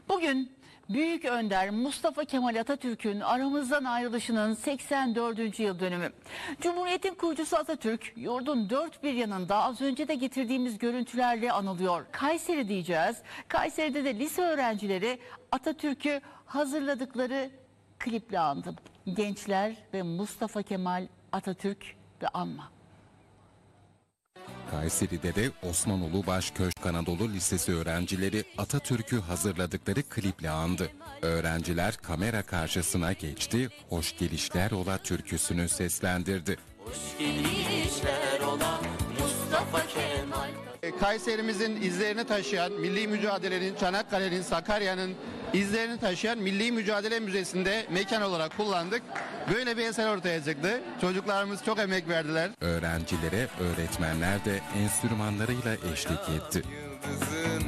Bugün Büyük Önder Mustafa Kemal Atatürk'ün aramızdan ayrılışının 84. yıl dönümü. Cumhuriyetin kurucusu Atatürk, yurdun dört bir yanında az önce de getirdiğimiz görüntülerle anılıyor. Kayseri diyeceğiz. Kayseri'de de lise öğrencileri Atatürk'ü hazırladıkları kliple andı. Gençler ve Mustafa Kemal Atatürk ve anma. Kayseri'de de Osman Ulubaş Köşk Anadolu Lisesi öğrencileri Atatürk'ü hazırladıkları kliple andı. Öğrenciler kamera karşısına geçti, hoş gelişler ola türküsünü seslendirdi. Hoş gelişler ola Mustafa Kemal. Kayserimizin izlerini taşıyan, milli mücadelenin, Çanakkale'nin, Sakarya'nın izlerini taşıyan Milli Mücadele Müzesi'nde mekan olarak kullandık. Böyle bir eser ortaya çıktı. Çocuklarımız çok emek verdiler. Öğrencilere öğretmenler de enstrümanlarıyla eşlik etti.